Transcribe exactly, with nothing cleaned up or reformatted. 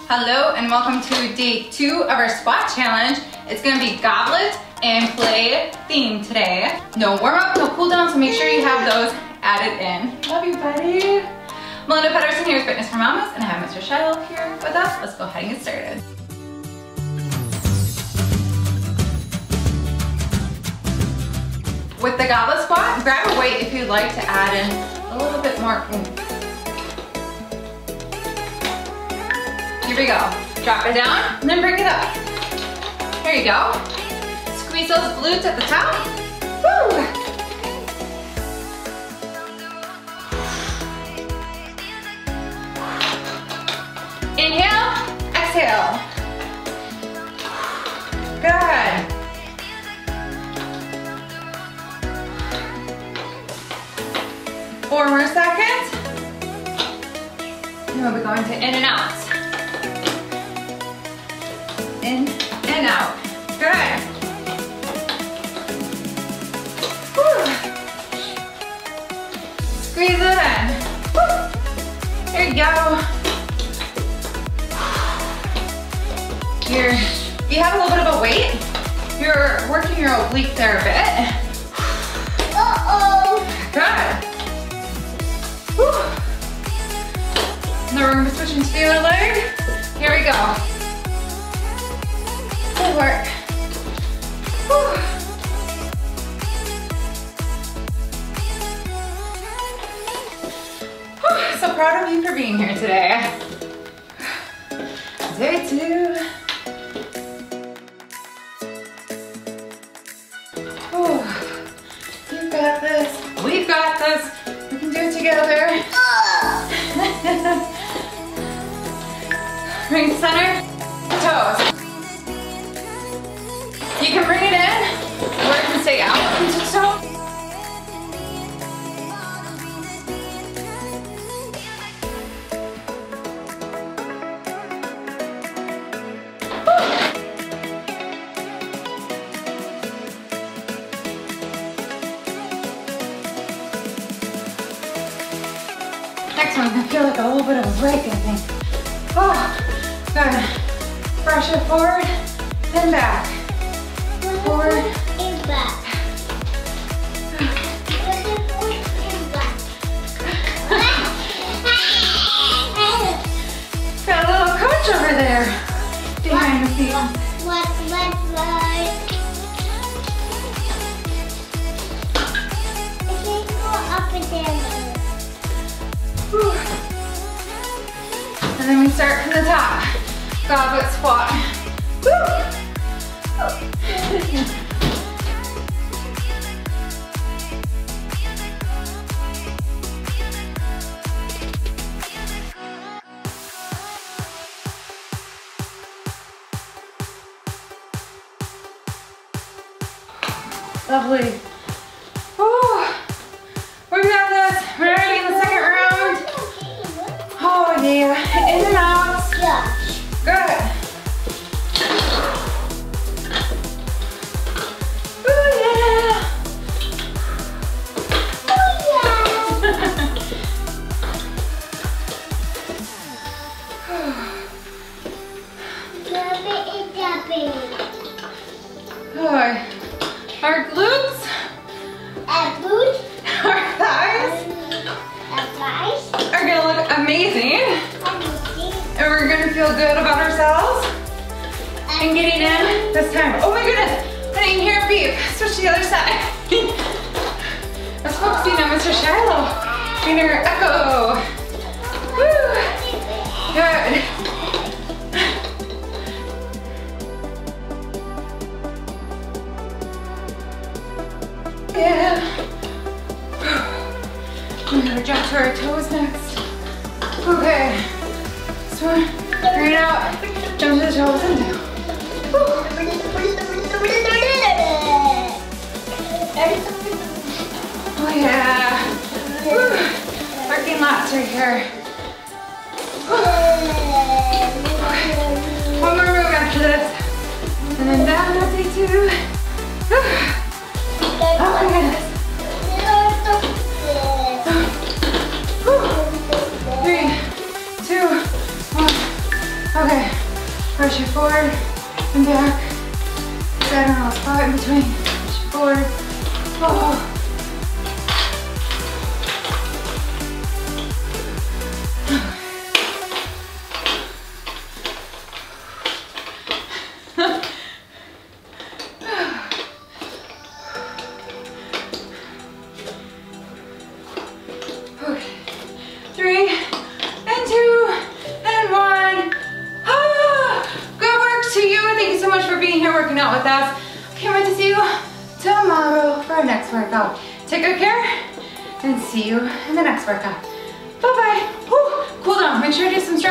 Hello and welcome to day two of our squat challenge. It's gonna be goblet and play theme today. No warm up, no cool down, so make sure you have those added in. Love you, buddy. Melinda Pedersen here with Fitness for Mamas, and I have Mister Shiloh here with us. Let's go ahead and get started. With the goblet squat, grab a weight if you'd like to add in a little bit more oomph. Here we go. Drop it down, and then bring it up. Here you go. Squeeze those glutes at the top. Woo! Inhale, exhale. Good. Four more seconds. And we'll be going to in and out. In and out. Good. Whew. Squeeze it in. Whew. There you go. You're, if you have a little bit of a weight, you're working your oblique there a bit. Uh-oh. Good. Whew. Now we're gonna be switching to the other leg. Here we go. Good work. Whew. Whew. So proud of you for being here today. Day two. Whew. You've got this. We've got this. We can do it together. Bring center, toes. You can bring it in, or it can stay out from the toe. Next one's gonna feel like a little bit of a break, I think. Oh, good. Brush it forward, then back. Forward and back. Got a little coach over there behind the scenes. What, what, what? I can go up and down. Whew. And then we start from the top. Goblet squat. Woo. Lovely. Oh, we got this. We're already in the second round. Oh yeah, in and out. Good. Oh yeah. Oh yeah. Good. Our glutes, A boot, our thighs a thighs, are gonna look amazing. amazing, And we're gonna feel good about ourselves and getting in this time. Oh my goodness, I didn't hear a beep. Switch to the other side. Let's focusing on Mister Shiloh. Inner echo. Woo. Good. Yeah. We're gonna jump to our toes next. Okay. So bring it out, jump to the toes and down. Woo. Oh yeah. Woo. Working lots right here. Okay. One more move after this. And then down to day two. Oh my goodness. Three, two, one. Okay. Okay, push it forward and back. Get a little spot in between. Push it forward. Oh. Three, and two, and one. Ah, good work to you. Thank you so much for being here working out with us. Can't wait to see you tomorrow for our next workout. Take good care and see you in the next workout. Bye-bye. Cool down. Make sure you do some stretching.